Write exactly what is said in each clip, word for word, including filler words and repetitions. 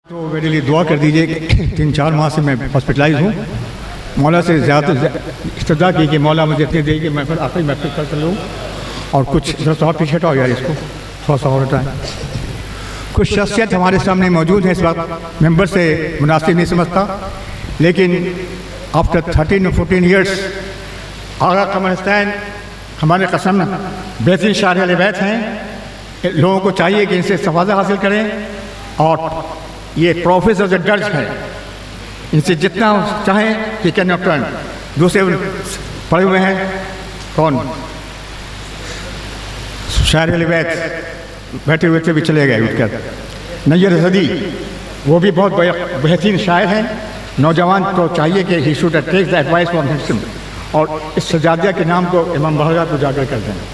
तो मेरे लिए दुआ कर दीजिए कि तीन चार माह से मैं हॉस्पिटलाइज हूँ। मौला से ज़्यादा इस्तदा की कि मौला मुझे इतनी देगी मैं फिर आखिरी महफिल कर कर लूँ। और कुछ दस और पीछे हटाओ यार इसको थोड़ा सा और हटाएं। कुछ शख्सियत हमारे सामने मौजूद है इस वक्त, मेंबर से मुनासिब नहीं समझता, लेकिन after thirteen fourteen years Agha Qamar Hasnain हमारे कसम बेहतरीन शायर अहले बैत हैं। लोगों को चाहिए कि इनसे इस्तिफ़ादा हासिल करें और ये प्रोफेसर जो दर्ज है इनसे जितना चाहें कि कैन नॉट टर्न। दूसरे पढ़े हुए हैं कौन शायर अहले बैत बैठे हुए थे भी चले गए उठकर। नैयर सदी वो भी बहुत बेहतरीन शायर हैं। नौजवान को चाहिए कि he should take the advice from him और इस सजादिया के नाम को इमाम बहरा को उजागर कर दें।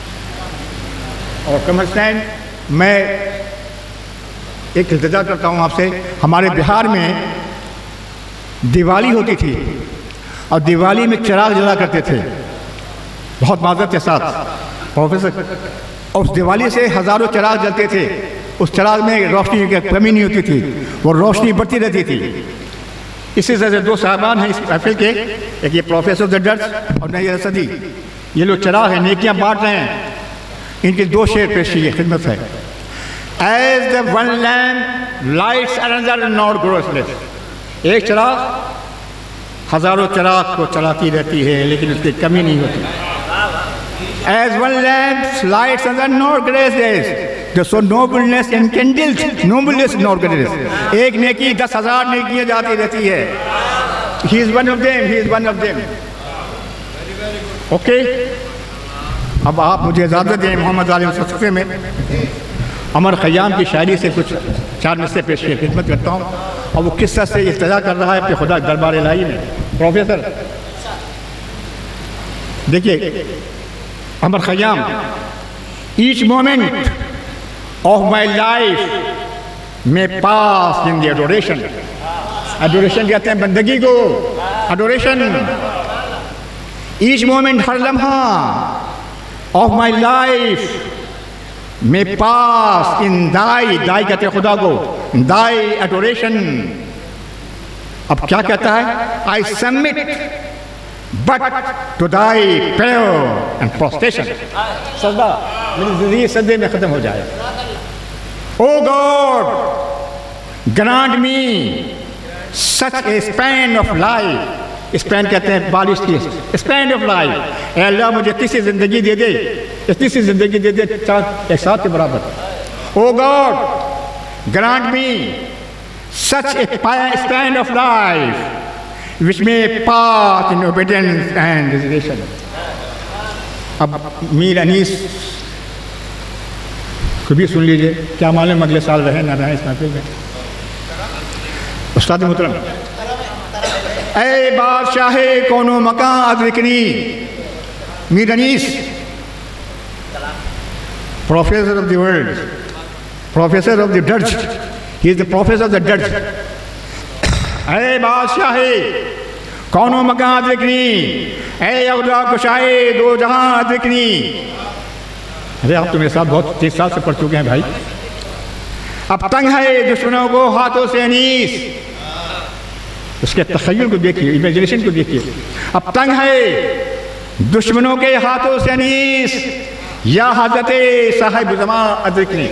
और कमर हसनैन मैं एक इल्तिजा करता हूँ आपसे, हमारे बिहार में दिवाली होती थी और दिवाली में चिराग जला करते थे बहुत माजरत के साथ प्रोफेसर। और उस दिवाली से हज़ारों चिराग जलते थे, उस चिराग में रोशनी की कमी नहीं होती थी, वो रोशनी बढ़ती रहती थी। इसी तरह से दो साहबान हैं इस महफिल के, एक ये प्रोफेसर दर्ज और नैयर सदी, ये लोग चिराग हैं, नेकियां बांट रहे हैं। इनके दो शेर पेश की खिदमत है। As the one lamp lights another nor grows less, एक चिराग हजारों चिराग को चलाती रहती है लेकिन उसकी कमी नहीं होती। As one lamp lights another nor grows less, the so nobleness enkindles nobleness nor grows less, एक नेकी दस हजार नेकियां जाती रहती है। He is one of them, he is one of them. Okay? अब आप मुझे इजाज़त दें मोहम्मद आलिम सफ़े में अमर ख़याम की शायरी से कुछ चार मिसरे पेश की खिदमत करता हूँ। और वो किस्सा से इल्तिजा कर रहा है कि खुदा दरबार इलाही में। प्रोफेसर देखिए, Omar Khayyam, each moment of my life may pass in the adoration. Adoration कहते हैं बंदगी को, एडोरेशन। ईच मोमेंट, हर लम्हा of my life may pass इन दाई, दाई कहते हैं खुदा को, दाई एडोरेशन। अब क्या कहता है? I submit but to thy prayer and prostration. सजदा मेरी जिंदगी सजदे में खत्म हो जाए। O God grant me such a span of life. Span कहते हैं बारिश की, स्पैन ऑफ लाइफ। अल्लाह मुझे तीसरी जिंदगी दे दे, तीसरी जिंदगी दे दे चार एक साथ के बराबर। O God grant me such a span of life which may pass in obedience and reservation. अब मीर अनीस को भी सुन लीजिए, क्या मालूम अगले साल रहे ना रहे इस महफिल में। उस्ताद मोहतरम, ऐ बादशाहे कोनो मकान अदरिकनी, Mir Anees, professor of the world, professor of the dirge, he is the professor of the dirge. ऐ बादशाहे कोनो मकान अदरिकनी, ऐ अवदा कुशाए दो जहां अदरिकनी। अरे आप तो मेरे साथ बहुत तीस साल से पढ़ चुके हैं भाई। अब तंग है दुश्मनों को हाथों से अनीस, उसके तख़य्युल को देखिए, इमेजिनेशन को देखिए। अब तंग है दुश्मनों के हाथों से अनीस, या हज़रते साहिब ज़मां अदरिकनी।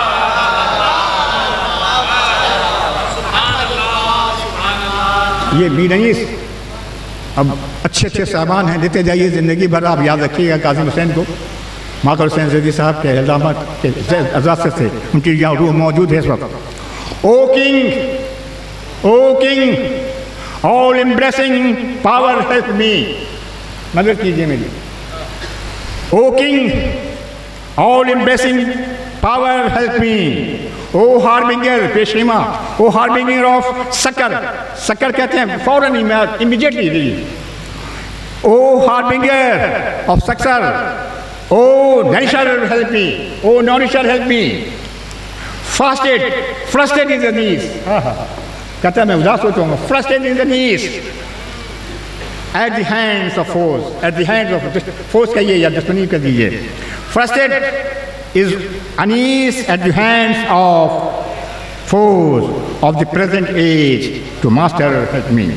ये मीर अनीस। अब अच्छे अच्छे साहबान हैं, देते जाइए ज़िंदगी भर। आप याद रखिएगा काज़िम हुसैन को, माकर हुसैन ज़ैदी साहब के इल्ज़ामात के अजाज़त से उनकी यहाँ रूह मौजूद है इस वक्त। O king, O king all embracing power help me, मदद कीजिए मेरी। O king all embracing power help me. O harbinger पेशेमा, O harbinger of succour, succour कहते हैं फौरन इमीडिएटली। O harbinger of succour, O nourisher help me, O nourisher help me. Fasted frustrated in the needs, कहता है मैं उदास होता हूँ। Frustrated in the needs at the hands of force, at the hands of force कहिए या दुश्मनी कर दीजिए। फ्रस्टेड is unease at the hands of force of the present age to master help me.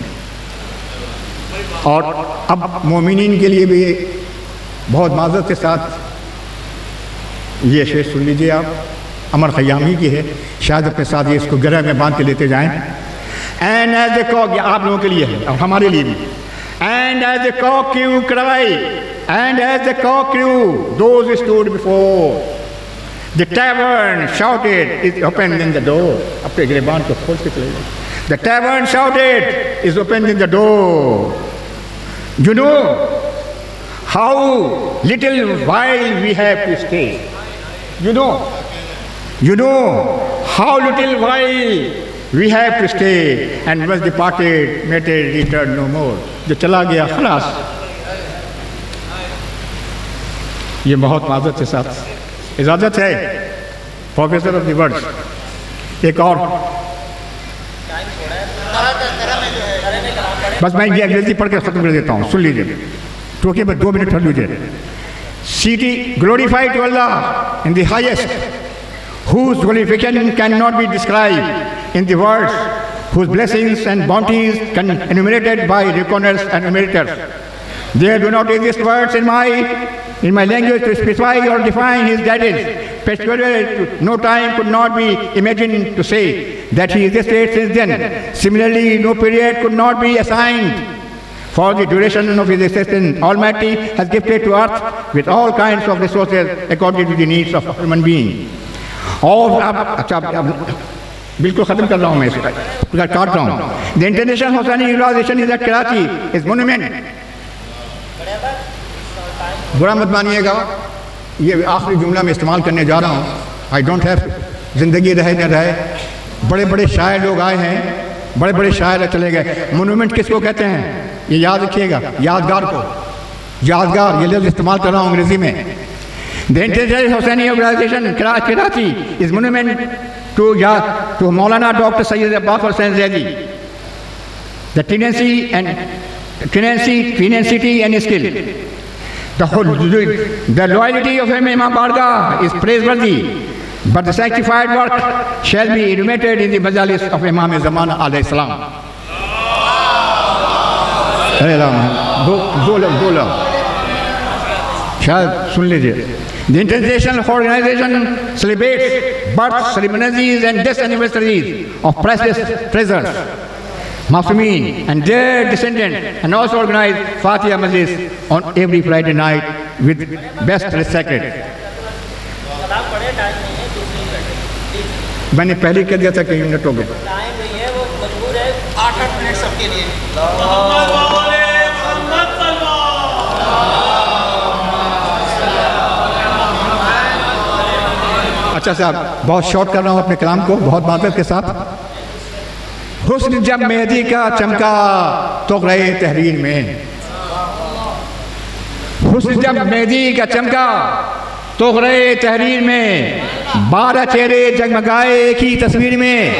और अब मोमिनीन के लिए भी बहुत माज़रत के साथ ये शेर सुन लीजिए आप, अमर खयामी की है, शायद अपने साथ ये इसको गरह में बांध के लेते जाएं। एंड एज ए कॉक, आप लोगों के लिए है और हमारे लिए भी। And as a cock crew cry, and as a cock crew those stood before the tavern shouted is open in the door. अपने गिरबान को खोल के चले गए। The tavern shouted is open in the door. You know how little while we have to stay. You know, you know how little while we have to stay, and was departed, may it return no more. जो चला गया खलास। ये बहुत माज़रत के साथ इजाज़त है प्रोफेसर ऑफ द वर्ड्स। एक और बस मैं ये अंग्रेजी पढ़ के खत्म कर देता हूँ, सुन लीजिए, क्योंकि मैं दो मिनट ठहर लीजिए। City glorified to Allah in the highest, whose glorification cannot be described in the words, whose blessings and bounties can enumerated by reckoners and enumerators. There do not exist words in my in my language to specify or define his guidance. Particularly, no time could not be imagined to say that he existed since then. Similarly, no period could not be assigned for the duration of his existence. Almighty has gifted to earth with all kinds of resources according to the needs of human being. और अब अच्छा अब बिल्कुल ख़त्म कर रहा हूँ मैं इसका काट रहा हूँ। The International Hosseini Organization is at Karachi is monument. बुरा मत मानिएगा, ये आखिरी जुमला में इस्तेमाल करने जा रहा हूँ। आई डोंट हैव, ज़िंदगी रहे न रहे, बड़े बड़े शायर लोग आए हैं, बड़े बड़े शायर चले गए। मोनूमेंट किसको कहते हैं ये याद रखिएगा, यादगार को, यादगार ये लफ्ज़ इस्तेमाल कर रहा हूँ अंग्रेज़ी में। The international Husaini organisation Karachi is monument to याद to Maulana doctor Syed Abbas Hussain Zaidi. The tenancy and tenancy tenacity and skill, The, whole, the loyalty of Imam Barga is praiseworthy, but the sanctified work shall be enumerated in the majalis of Imam Zamana alayhi salam. दो दो लोग दो लोग शायद सुन लीजिए। The International Organization celebrates birth ceremonies and death anniversaries of priceless treasures, Masumin and their descendants, and also organize Fatiha Majlis on every Friday night with best recited. मैंने पहले कह दिया था कि मिनट हो गए। टाइम नहीं है, वो मजबूर है आठ आठ मिनट सबके लिए। अच्छा साहब, बहुत शॉर्ट कर रहा हूँ अपने कलाम को, बहुत मादत के साथ। हुस्न जब मेहदी का चमका तो रहे तहरीर में, हुस्न जब मेहदी का चमका तो रहे तहरीर में, बारह चेहरे जगमगाए एक ही तस्वीर में।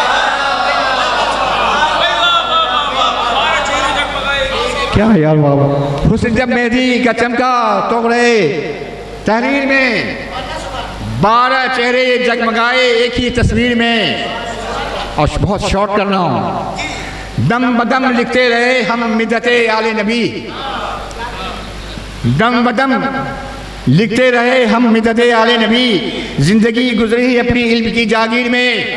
क्या यार बाबा, हुस्न जब मेहदी का चमका तो रहे तहरीर में, बारह चेहरे जगमगाए एक ही तस्वीर में। और बहुत शॉर्ट कर रहा हूँ। दम बदम लिखते रहे हम मिदते आले नबी, दम बदम लिखते रहे हम मिदते आले नबी, जिंदगी गुजरी अपनी इल्म की जागीर में।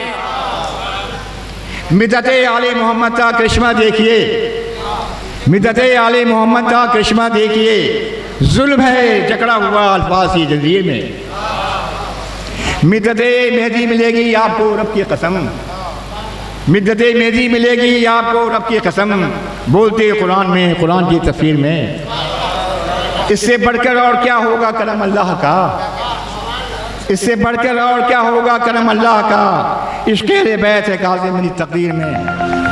मिदते आले मोहम्मद का करिश्मा देखिए, मिदते आले मोहम्मद का करिश्मा देखिए, जुल्म है जकड़ा हुआ अल्फाज की जंजीर में। मिदते मेहदी मिलेगी आपको रब की कसम, मिदते मेहदी मिलेगी आपको रब की कसम, बोलते कुरान में कुरान की तफसीर में। इससे बढ़कर और क्या होगा करम अल्लाह का, इससे बढ़कर और क्या होगा करम अल्लाह का, इश्क़-ए-बैत है काज़िम मेरी तकदीर में।